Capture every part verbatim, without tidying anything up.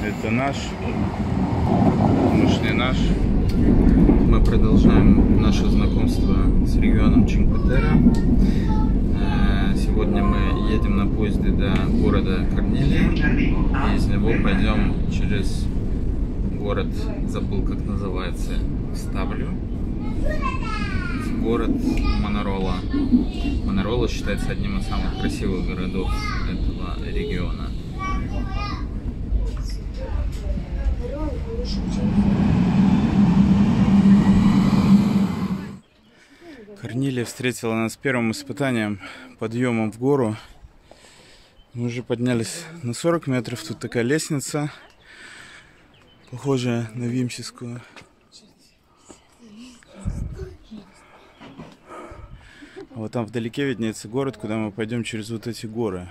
это наш, может не наш. Мы продолжаем наше знакомство с регионом Чинкве-Терре. Сегодня мы едем на поезде до города Корнилия, и из него пойдем через город, забыл как называется, Ставлю, в город Манарола. Манарола считается одним из самых красивых городов этого региона. Корнилия встретила нас первым испытанием, подъемом в гору. Мы уже поднялись на сорок метров. Тут такая лестница, похожая на Вимсискую. А вот там вдалеке виднеется город, куда мы пойдем через вот эти горы.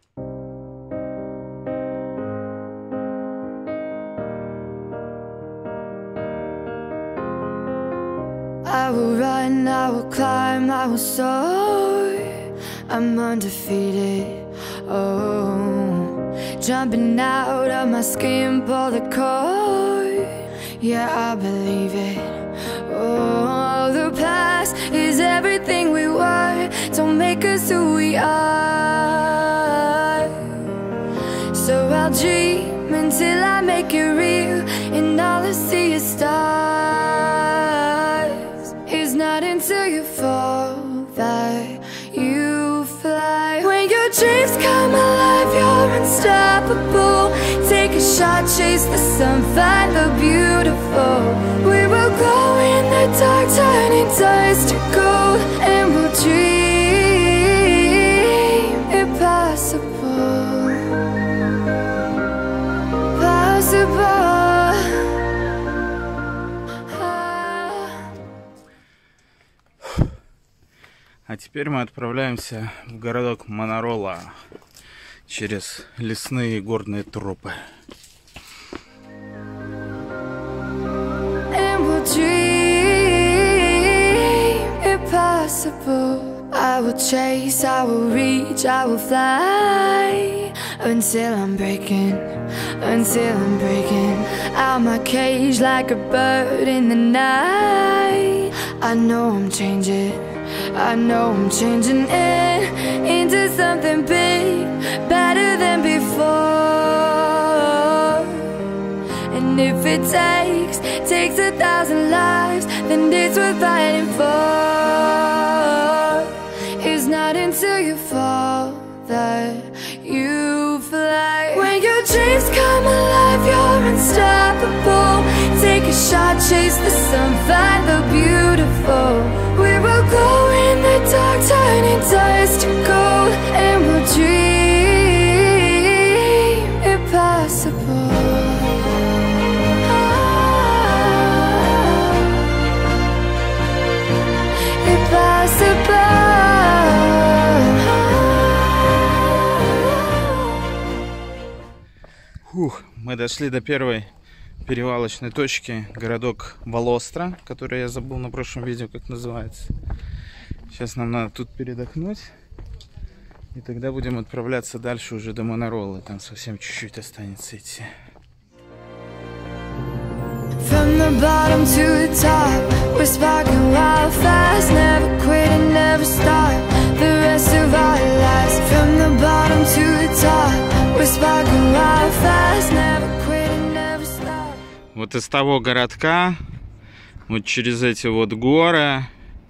I will run, I will climb, I will soar. I'm undefeated. Oh, jumping out of my skin, pull the cord. Yeah, I believe it. Oh, the past is everything we were. Don't make us who we are. So I'll dream until I make it real, and all I see is stars. It's not until you fall that you fly. When your dreams come alive, you're unstoppable. Take a shot, chase the sun, find the beautiful. We will go in the dark, turning dust to gold, and we'll dream impossible. Possible. А теперь мы отправляемся в городок Манарола через лесные горные тропы. I will chase, I will reach, I will fly until I'm breaking, until I'm breaking out my cage like a bird in the night. I know I'm changing, I know I'm changing it into something big, better than before. And if it takes, takes a thousand lives, then it's worth fighting for. It's not until you fall that you fly. When your dreams come alive, you're unstoppable. Take a shot, chase the sun, find the beautiful. We will go in the dark, turning dust to gold, and we'll dream impossible. Фух, мы дошли до первой перевалочной точки, городок Валостра, который я забыл на прошлом видео, как называется. Сейчас нам надо тут передохнуть, и тогда будем отправляться дальше уже до Манаролы. Там совсем чуть-чуть останется идти. From the bottom to the top, we're sparking wild fast, never quit and never stop. The rest of our lives. From the bottom to the top, we're sparking wild fast, never quit and never stop. Вот из того городка, вот через эти вот горы,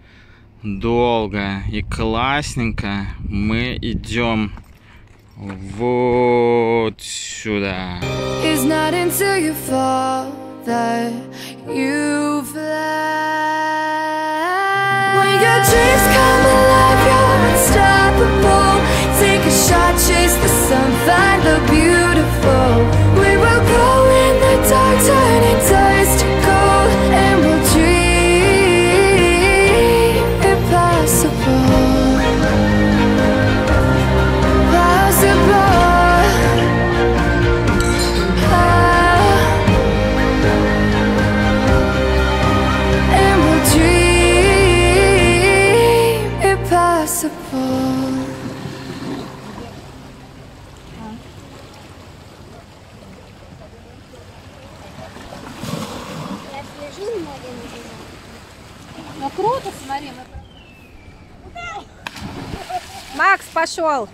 долго и классненько мы идем вот сюда. It's not until you fall that you fly. When your dreams come alive, you're unstoppable. Take a shot, chase the sun, find the beautiful. We will go in the dark, turning dust to gold, and we'll dream impossible. Ну круто, смотри. Мы... Макс пошел.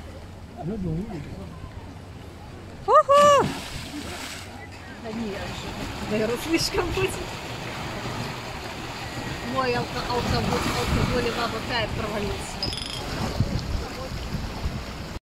Уху! Да нет, наверное, слишком будет. Мой алкоголь, алкоголь, баба Кайф провалился.